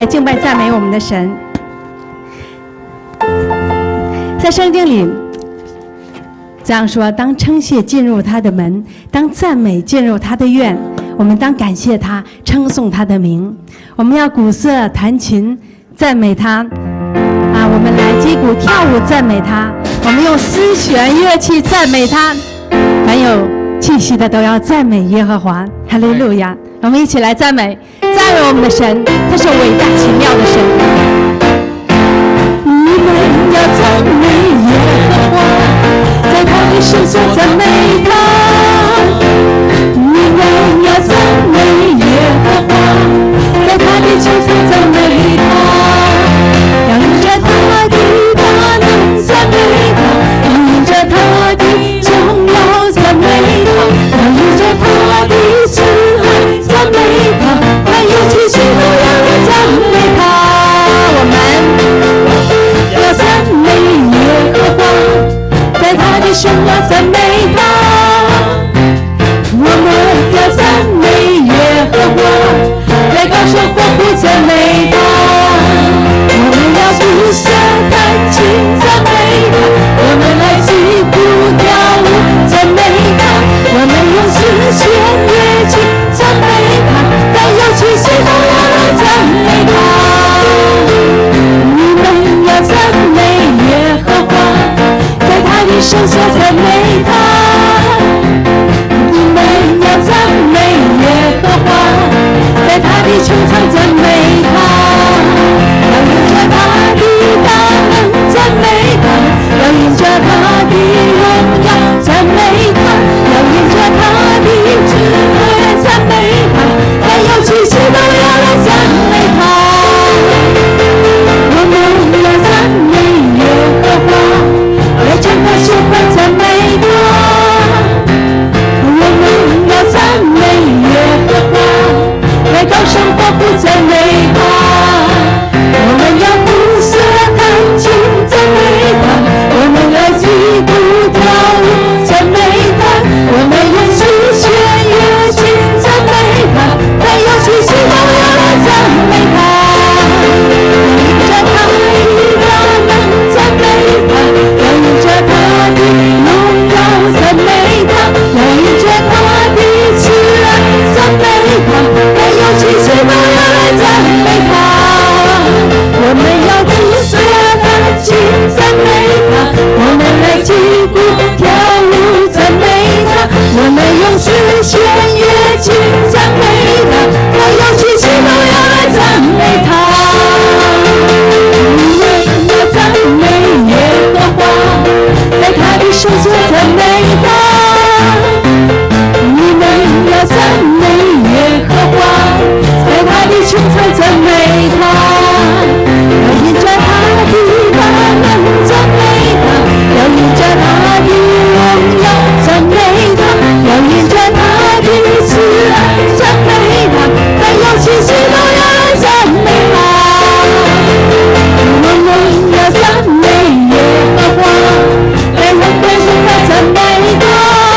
敬拜赞美我们的神。在圣经里这样说：当称谢进入他的门，当赞美进入他的院，我们当感谢他，称颂他的名。我们要鼓瑟弹琴赞美他啊！我们来击鼓跳舞赞美他，我们用丝弦乐器赞美他。凡有气息的都要赞美耶和华，哈利路亚！我们一起来赞美我们的神，他是伟大奇妙的神。你们要赞美耶和华，在他的圣所赞美他。你们要赞美耶和华，在他的穹苍赞美他。要因着他的大能赞美他，要因着他的荣耀赞美他，要因着他的慈爱赞美他。有气息都要来赞美他，我们要赞美耶和华，在他的圣要赞美他。我们要赞美耶和华，在高声欢呼赞美他。我们要鼓瑟弹琴赞美他，我们来击鼓跳舞赞美他，我们用丝弦乐器赞美他。有气息都要来赞美他，你们要赞美耶和华，在他的圣所赞美他。你们要赞美耶和华，在他的穹苍赞美他。要因着他的大能赞美他，要因着他的荣耀赞美他，要因着他的智慧赞美他。有气息都要来赞美他，我们要赞美耶和华，来将他颂赞赞美他。我们要赞美耶和华，来高声欢呼赞美他。我们要鼓瑟弹琴赞美他，我们来击鼓跳舞赞美他，我们用丝弦乐器赞美他。有气息都要来赞美他，要因着他的大能赞美他，要因着他的荣耀赞美他，要因着他的慈爱赞美他。有气息都要来赞美他，我们要鼓瑟弹琴赞美他，我们来击鼓跳舞赞美他，我们用丝弦乐器赞美他。有气息都要来赞美他，你们要赞美耶和华，在他的圣所赞美他。你们要赞美耶和华，在他的穹苍赞美他。要因着他的大能赞美他，要因着他的荣耀赞美他，要因着他的慈爱赞美他。有气息都要来赞美他，我们要赞美耶和华，在人间中来赞美他。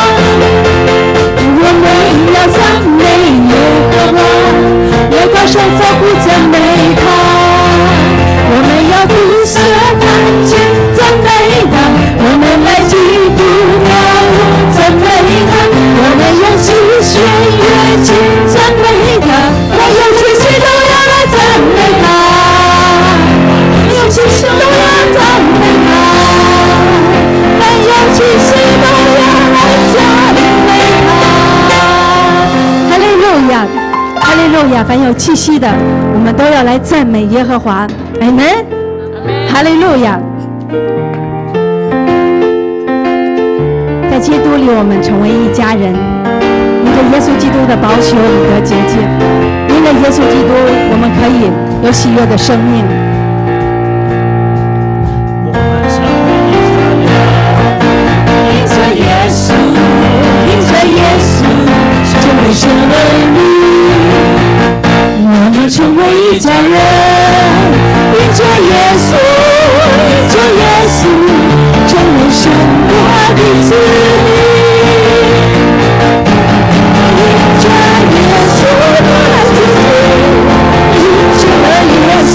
我们要赞美耶和华，要高声欢呼赞美他。我们要鼓瑟弹琴赞美他，我们来击鼓跳舞赞美他，我们用丝弦乐器赞美他。有气息都要来赞美他，有气息都要赞美他，有气息都要来赞美他。哈利路亚，哈利路亚！凡有气息的，我们都要来赞美耶和华。阿门，哈利路亚！在基督里，我们成为一家人。因着耶稣基督的宝血，我们得洁净。因为耶稣基督，我们可以有喜悦的生命。 我们成为一家人，因着耶稣，因着耶稣，成为神儿女。我们成为一家人，因着耶稣，因着耶稣，成为神国的子女。因着耶稣的子女，因着耶稣。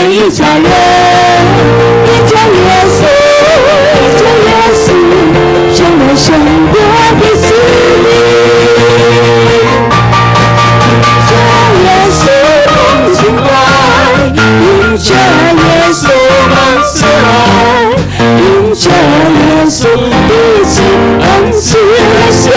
为一家人，因着耶稣，因着耶稣，成为神国的子民。耶稣同情爱，因着耶稣蒙慈爱，因着耶稣彼此恩赐来相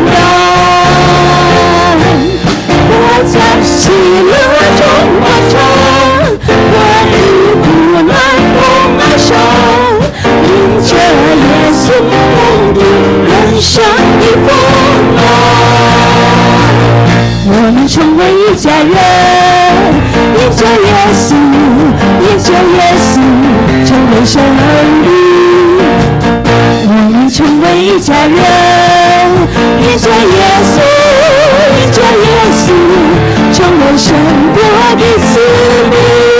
待。我在喜乐中欢唱，我与苦难同哀伤，因着耶稣共度人生的风浪。我们成为一家人，因着耶稣，因着耶稣，成为神儿女。我们成为一家人，因着耶稣，因着耶稣，成为神国的子民。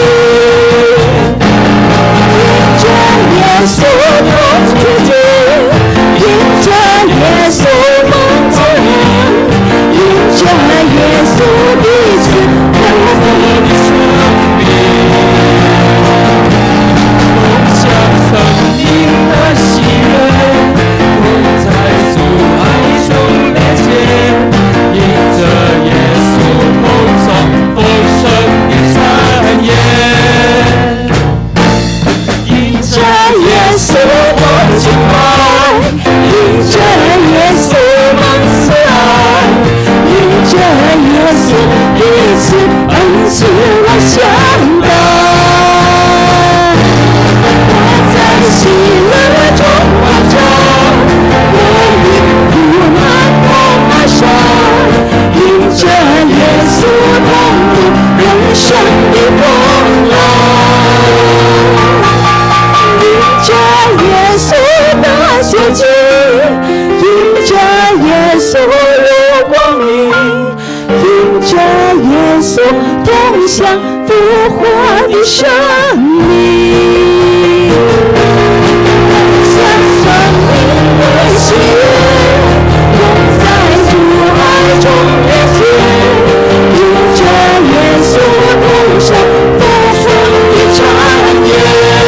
因着耶稣同主君，因着耶稣蒙慈爱，因着耶稣彼此恩惠的生命，共享生命的喜悦，共在主爱中连接，因着耶稣同享丰盛的产业，因着耶稣同情爱，因着耶稣蒙慈爱，因着耶稣彼此恩赐来相待。我在喜乐中欢唱，我与苦难同哀伤，因着耶稣同度人生的风浪。因着耶稣的血迹，因着耶稣入光明，因着耶稣同享复活的生命，共享生命的喜悦，共在主爱中连接，因着耶稣同享丰盛的产业，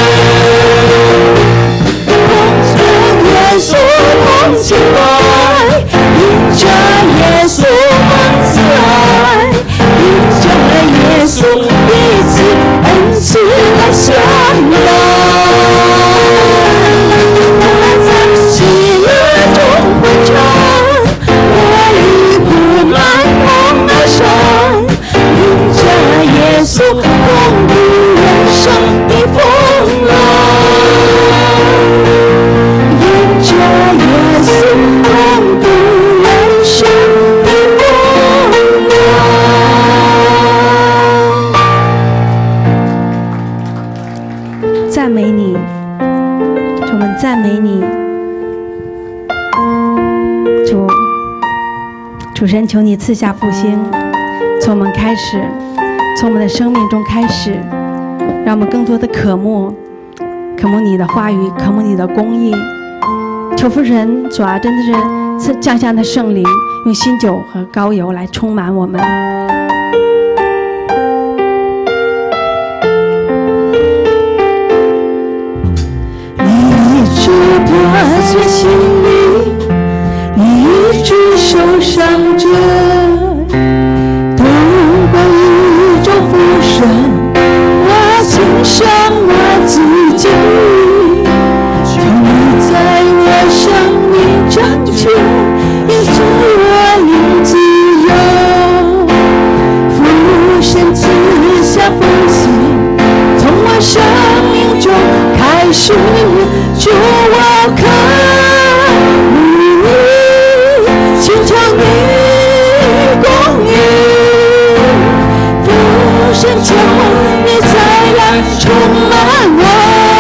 共着耶稣同情爱，因着耶稣蒙慈爱，因着耶稣彼此恩赐来相待。我在喜乐中欢唱，我与苦难同哀伤，因着耶稣共度人生的风浪，因着耶稣共度人生的风浪。 赞美你，主，我们赞美你，主神，求你赐下复兴，从我们开始，从我们的生命中开始，让我们更多的渴慕你的话语，渴慕你的公义。求父神，主啊，真的是降下的圣灵，用新酒和膏油来充满我们。 一直破碎心灵，一直受伤着，透过宇宙浮生，我欣赏我自己，求你在我生命掌权，也使我灵自由。父神赐下复兴，从我生命中开始，主我渴慕你，寻求你供应。父神求你再来充满我，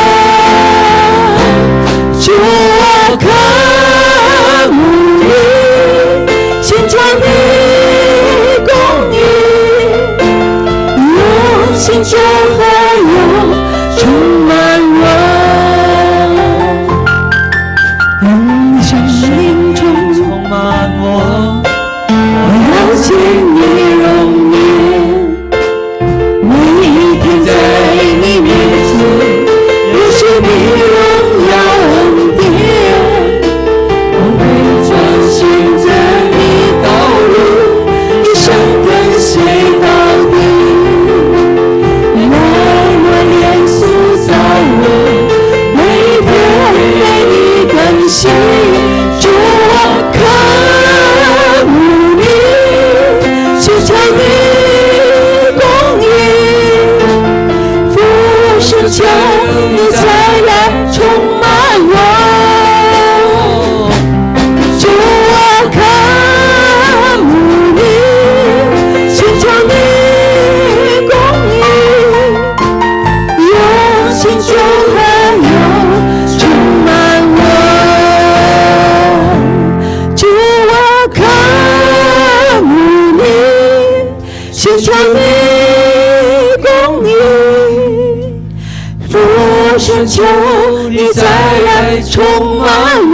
主我渴慕你，寻求你供应，用心就和用充满我。 寻求你公义，多寻求你再来充满我，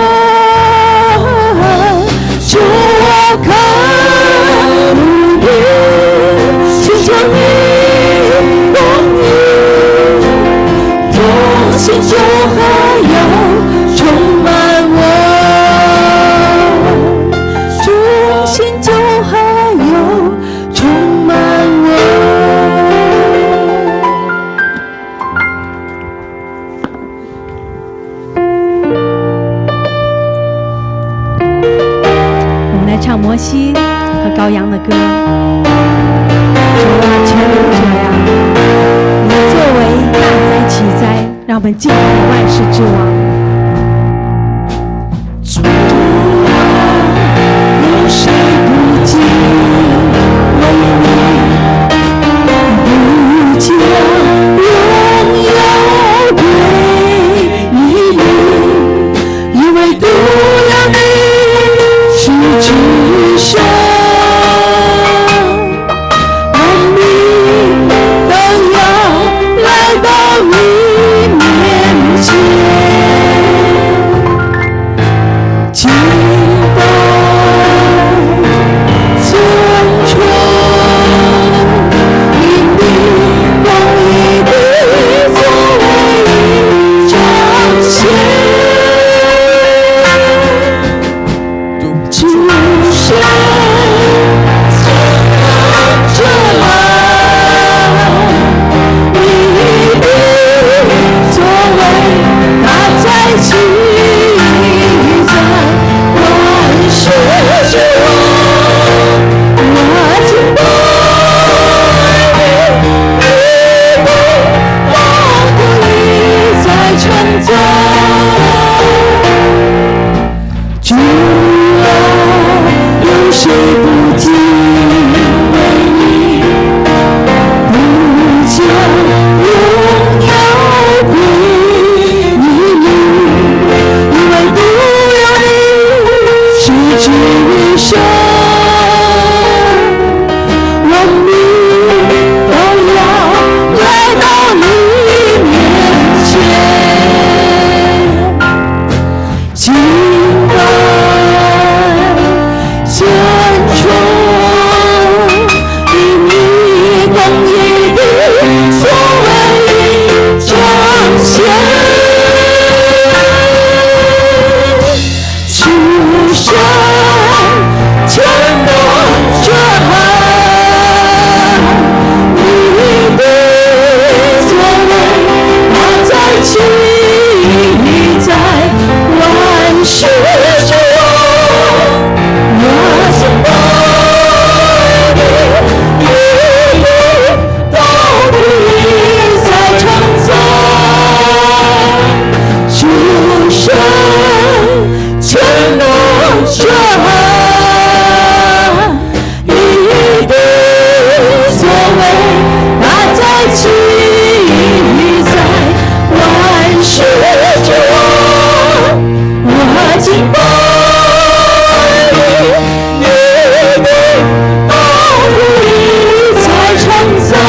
主我靠你，寻求你公义，多寻求还要充满我，多寻求还有充满我。我们来唱摩西和羔羊的歌。主啊，全能者呀，你作为大灾奇灾，让我们敬拜万世之王。主啊，有谁不敬畏你？不将荣耀归于你，因为独有你是至圣，万民都要来到你面前，敬拜尊崇，以你公义的作为彰显。主神全能者啊，你的作为大灾奇灾，万世之王，我敬拜你，你的大公义在称赞。主啊，有谁不敬畏你？不将荣耀归于你，因为独有你是至圣，万民都要来到你面前，敬拜尊崇，以你公义的作为彰显。主神全能者啊，你的作为大灾奇灾，万世之王，我敬拜你，你的大公义在称赞。主神全能者啊，你的作为大灾奇灾，万世之王，我敬拜你，你的大公义在称赞。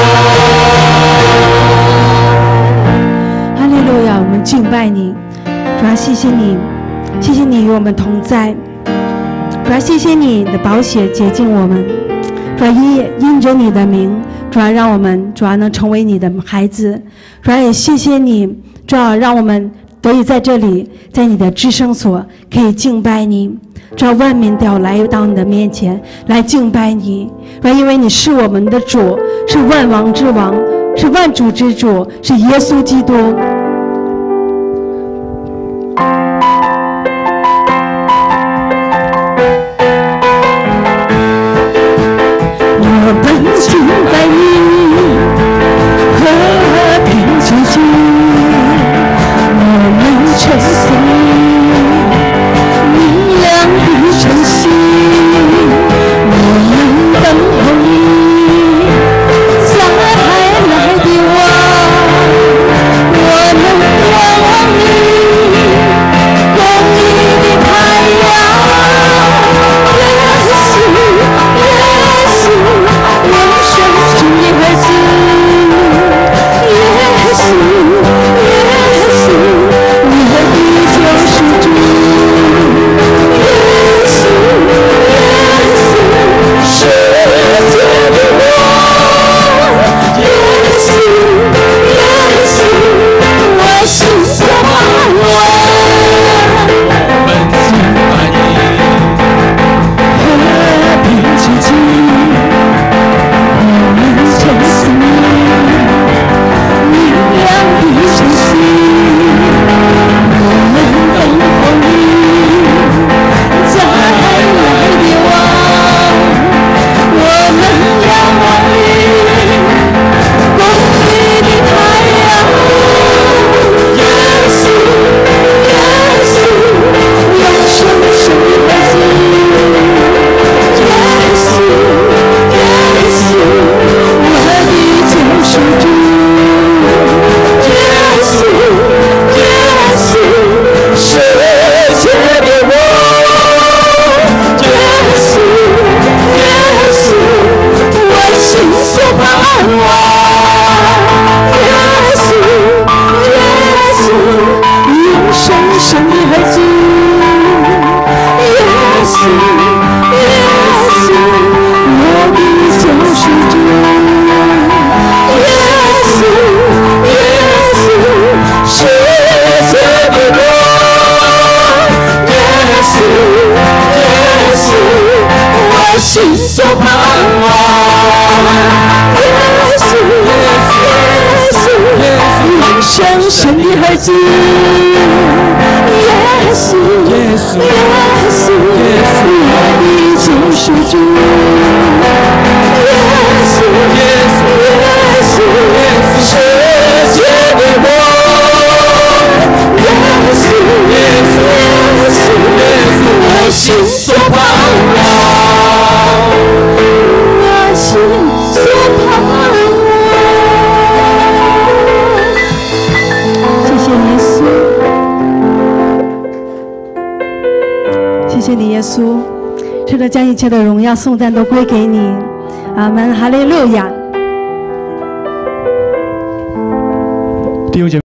哈利路亚，我们敬拜你，主啊，谢谢你，谢谢你与我们同在，主啊，谢谢你的宝血洁净我们，主啊，因着你的名，主啊，让我们主啊能成为你的孩子，主啊，也谢谢你，主啊，让我们得以在这里，在你的至圣所可以敬拜你，主啊，万民都要来到你的面前来敬拜你，主啊，因为你是我们的主，是万王之王，是万主之主，是耶稣基督。我们敬拜你，和平之君，我们称颂你，明亮的晨曦，我们等候你，在海来的王，我所盼望。耶稣，耶稣，永生神的儿子。耶稣，耶稣，耶稣，我的救赎主。耶稣，耶稣，耶稣，耶稣，世界的光。耶稣，耶稣，耶稣，耶稣，我心所盼望，我心所盼望。谢谢耶稣，谢谢你耶稣，是的，将一切的荣耀颂赞都归给你。阿门，哈利路亚。弟兄姐妹。